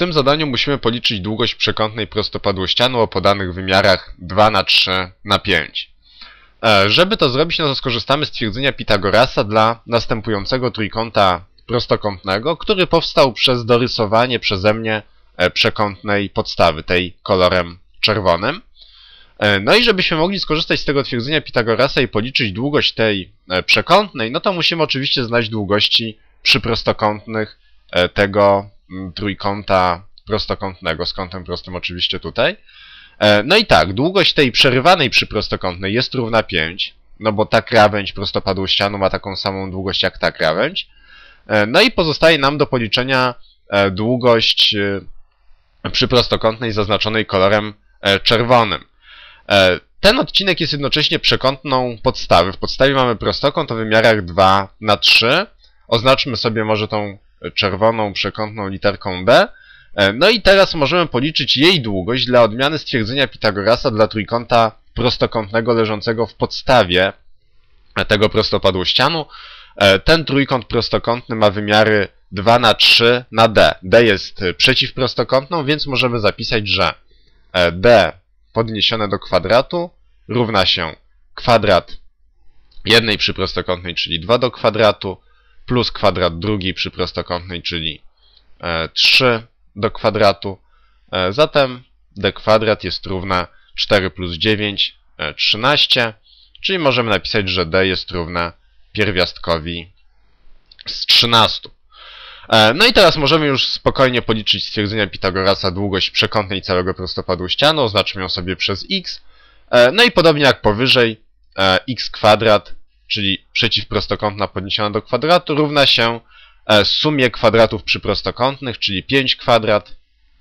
tym zadaniu musimy policzyć długość przekątnej prostopadłościanu o podanych wymiarach 2×3×5. Żeby to zrobić, no to skorzystamy z twierdzenia Pitagorasa dla następującego trójkąta prostokątnego, który powstał przez dorysowanie przeze mnie przekątnej podstawy, tej kolorem czerwonym. No i żebyśmy mogli skorzystać z tego twierdzenia Pitagorasa i policzyć długość tej przekątnej, no to musimy oczywiście znać długości przyprostokątnych tego trójkąta prostokątnego, z kątem prostym oczywiście tutaj. No i tak, długość tej przerywanej przyprostokątnej jest równa 5, no bo ta krawędź prostopadłościanu ma taką samą długość jak ta krawędź. No i pozostaje nam do policzenia długość przyprostokątnej zaznaczonej kolorem czerwonym. Ten odcinek jest jednocześnie przekątną podstawy. W podstawie mamy prostokąt o wymiarach 2×3. Oznaczmy sobie może tą czerwoną przekątną literką D. No i teraz możemy policzyć jej długość dla odmiany stwierdzenia Pitagorasa dla trójkąta prostokątnego leżącego w podstawie tego prostopadłościanu. Ten trójkąt prostokątny ma wymiary 2×3×D. D jest przeciwprostokątną, więc możemy zapisać, że D podniesione do kwadratu równa się kwadrat jednej przyprostokątnej, czyli 2 do kwadratu, plus kwadrat drugiej przyprostokątnej, czyli 3 do kwadratu. Zatem d kwadrat jest równa 4 plus 9, 13, czyli możemy napisać, że d jest równa pierwiastkowi z 13. No i teraz możemy już spokojnie policzyć stwierdzenia Pitagorasa długość przekątnej całego prostopadłościanu, oznaczmy ją sobie przez x. No i podobnie jak powyżej, x kwadrat, czyli przeciwprostokątna podniesiona do kwadratu, równa się sumie kwadratów przyprostokątnych, czyli 5 kwadrat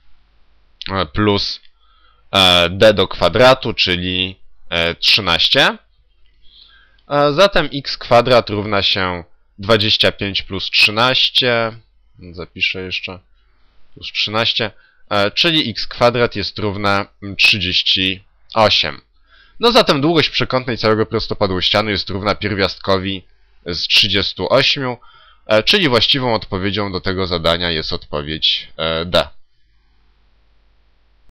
plus d do kwadratu, czyli 13. Zatem x kwadrat równa się 25 plus 13, zapiszę jeszcze, plus 13, czyli x kwadrat jest równa 38. No zatem długość przekątnej całego prostopadłościanu jest równa pierwiastkowi z 38, czyli właściwą odpowiedzią do tego zadania jest odpowiedź D.